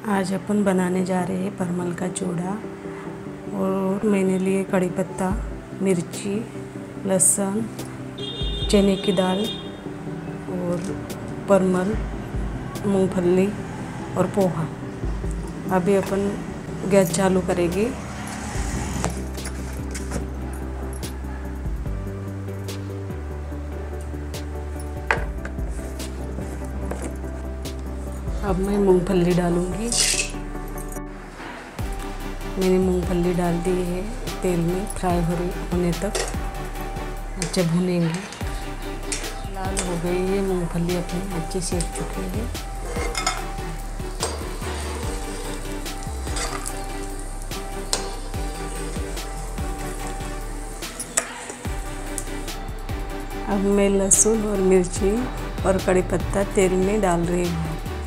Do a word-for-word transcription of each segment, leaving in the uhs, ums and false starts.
आज अपन बनाने जा रहे हैं परमल का चूड़ा। और मैंने लिए कड़ी पत्ता, मिर्ची, लहसुन, चने की दाल और परमल, मूंगफली और पोहा। अभी अपन गैस चालू करेंगे। अब मैं मूंगफली डालूंगी। मैंने मूंगफली डाल दी है तेल में, फ्राई होने तक अच्छे भूनेंगे। लाल हो गई है मूंगफली, अपनी अच्छी सेक चुकी है। अब मैं लहसुन और मिर्ची और कड़ी पत्ता तेल में डाल रही हूँ।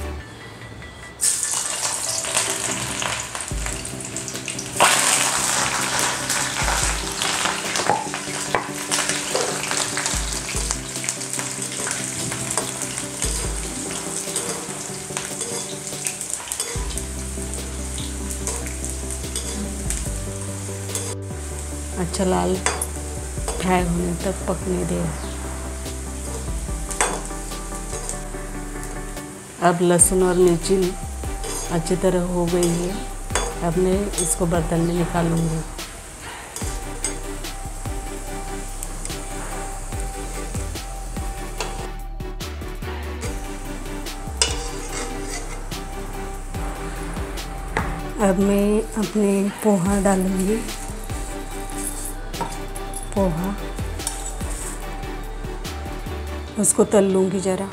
अच्छा लाल फ्राई होने तक पकने दें। अब लहसुन और मिर्ची अच्छी तरह हो गई है। अब मैं इसको बर्तन में निकालूंगी। अब मैं अपने पोहा डालूंगी। पोहा उसको तल लूँगी ज़रा।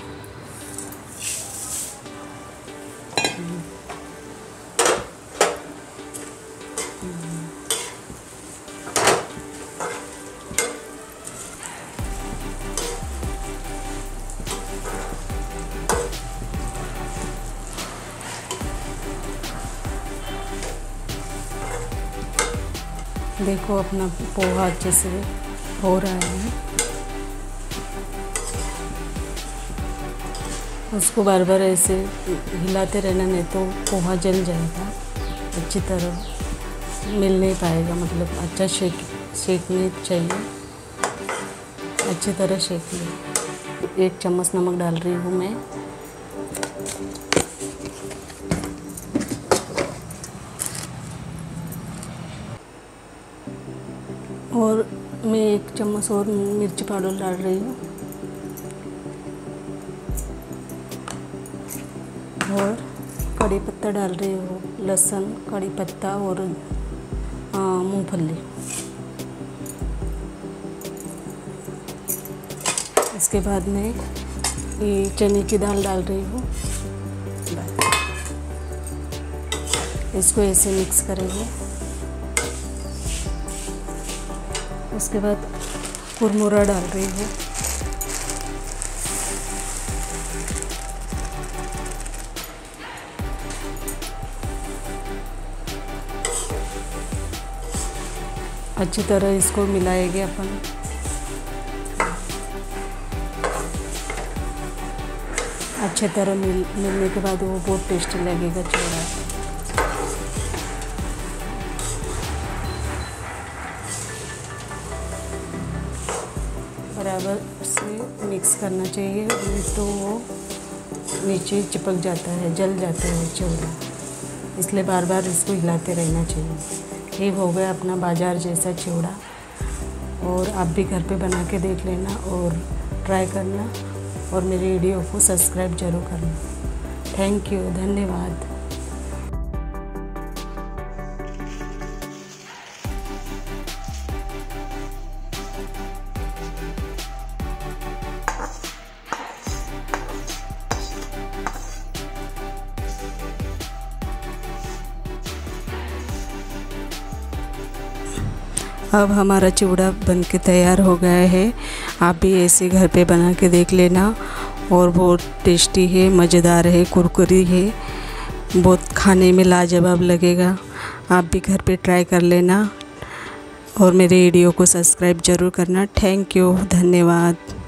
देखो अपना पोहा अच्छे से हो रहा है। उसको बार बार ऐसे हिलाते रहना, नहीं तो पोहा जल जाएगा। अच्छी तरह मिल नहीं पाएगा, मतलब अच्छा शेक सेकने चाहिए। अच्छी तरह सेक ले। एक चम्मच नमक डाल रही हूँ मैं। और मैं एक चम्मच और मिर्च पाउडर डाल रही हूँ। और कड़ी पत्ता डाल रही हूँ, लहसुन, कड़ी पत्ता और मूंगफली। इसके बाद में ये चने की दाल डाल रही हूँ। इसको ऐसे मिक्स करेंगे। उसके बाद कुरमुरा डाल रही हूँ। अच्छी तरह इसको मिलाएंगे अपन। अच्छी तरह मिल मिलने के बाद वो बहुत टेस्टी लगेगा चूड़ा। बराबर से मिक्स करना चाहिए, नहीं तो वो नीचे चिपक जाता है, जल जाता है चूड़ा। इसलिए बार बार इसको हिलाते रहना चाहिए। ये हो गया अपना बाजार जैसा चूड़ा। और आप भी घर पे बना के देख लेना और ट्राई करना। और मेरे वीडियो को सब्सक्राइब जरूर करना। थैंक यू, धन्यवाद। अब हमारा चिवड़ा बनके तैयार हो गया है। आप भी ऐसे घर पे बना के देख लेना। और बहुत टेस्टी है, मज़ेदार है, कुरकुरी है, बहुत खाने में लाजवाब लगेगा। आप भी घर पे ट्राई कर लेना और मेरे वीडियो को सब्सक्राइब ज़रूर करना। थैंक यू, धन्यवाद।